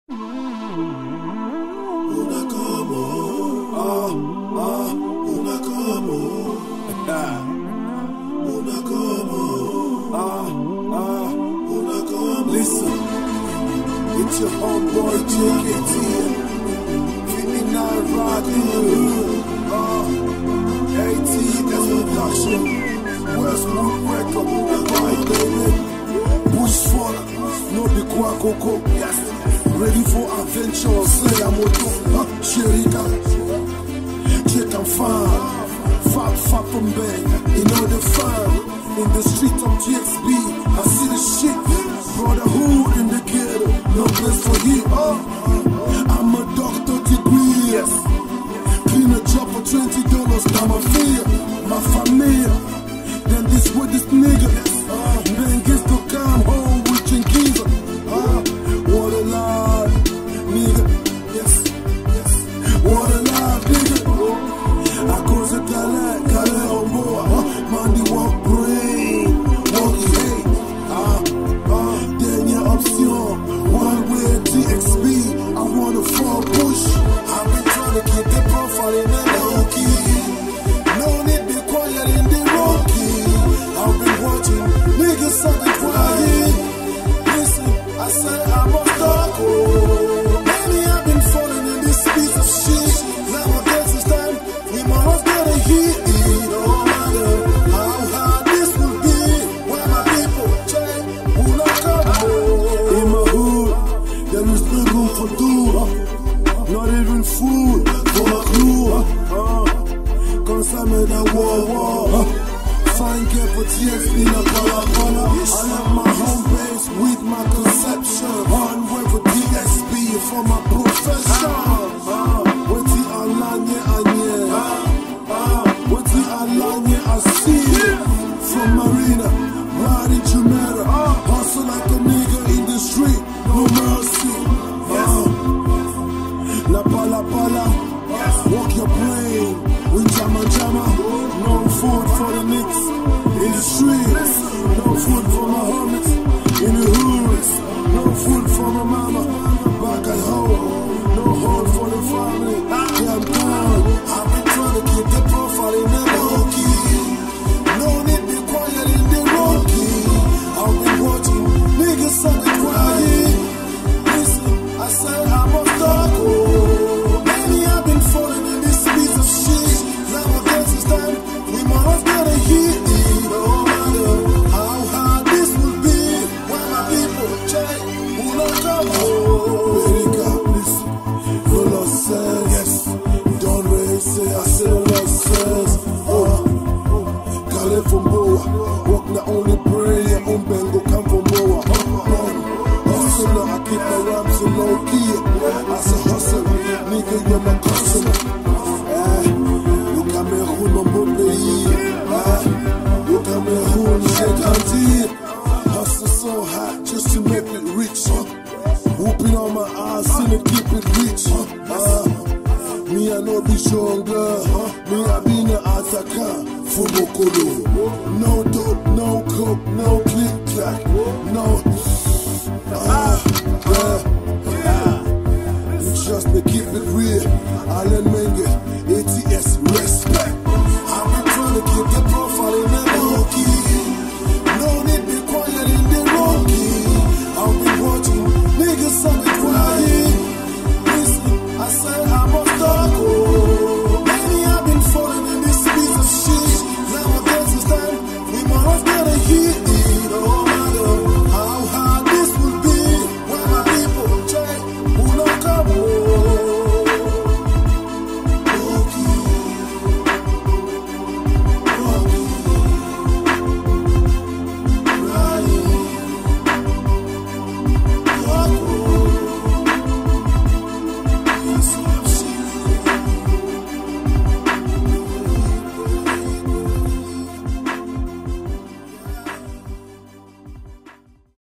Listen, it's your homeboy JKT, criminal riding the hood. ATS production, Westwood record, right baby. Bush fun, no be Kwakoko, yes. Ready for adventure, slay a moto, Sherika, chicken farm, fat from bed, you know the farm. In the street of TXB, I see the shit. Brotherhood in the ghetto, no place for you. I'm a doctor degree, yes. Clean a job for $20, now my fear, my familia. Then this with this nigga, then gets to come home with Chinkiza. What a lie, nigga, yes. What a lie, nigga. I cause a Kale on board, Monday walk brain, walkie hate. Dernière option, one way TXB, I wanna fall push. I've been trying to keep the profile in the low-key. No need be quiet in the low-key. I've been watching niggas sucking quiet. Listen, I said I'm a stalker. Maybe I've been falling in this piece of shit. Now I guess it's time, we must get a hit. No matter how hard this will be, when my people try, who not come in my hood, there is no room for two. Not even food for my crew. Cause I'm in a war. Fine get for TXB in a color. I have my home base with my conception. One way for TXB for my profession. With the Alanya Anye. With the Alanya I see it. From Marina, riding Jumeirah. Hustle like a nigga in the street, no mercy. La pala, walk your plane with Jama. No food for the Knicks in the streets. No food for my homies in the hoods. No food for my mama back at home. No home for the family. Yeah, I'm gone. I've been trying to keep the profile in the low-key. No need be quiet in the low-key. I've been watching niggas sucking quiet. Listen, I said I'm a stalker. Maybe I've been falling in this piece of shit. Now I guess it's time, we must get a hit. No matter how hard this will be, when my people try, who not come home. America, listen, the Lord says, yes. Don't really say, I say the Lord says, Kale from Boa, walk not only pray, your own bengo come from Boa. Hustler, I keep my rhymes so low key. As a hustler, nigga, you're my customer. Look at me, who no more pays. Look at me, who shake hands. Hustle so hot just to make it rich. Whooping on my ass, in it, keep it rich. Me, I know be stronger. Me, I be no attacker. For Bokolo. No dope, no coke, no click clack. No. Just to keep it real. I let